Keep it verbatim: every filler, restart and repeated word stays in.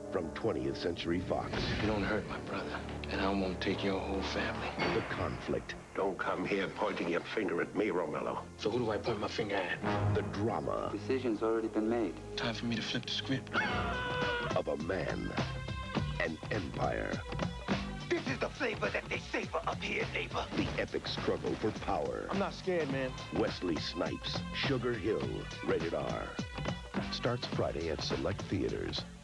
from twentieth Century Fox. You don't hurt my brother, and I won't take your whole family. The conflict. Don't come here pointing your finger at me, Romello. So who do I point my finger at? The drama. Decision's already been made. Time for me to flip the script. Of a man, an empire. This is the flavor that they savor up here, neighbor. The epic struggle for power. I'm not scared, man. Wesley Snipes, Sugar Hill, rated R. Starts Friday at select theaters.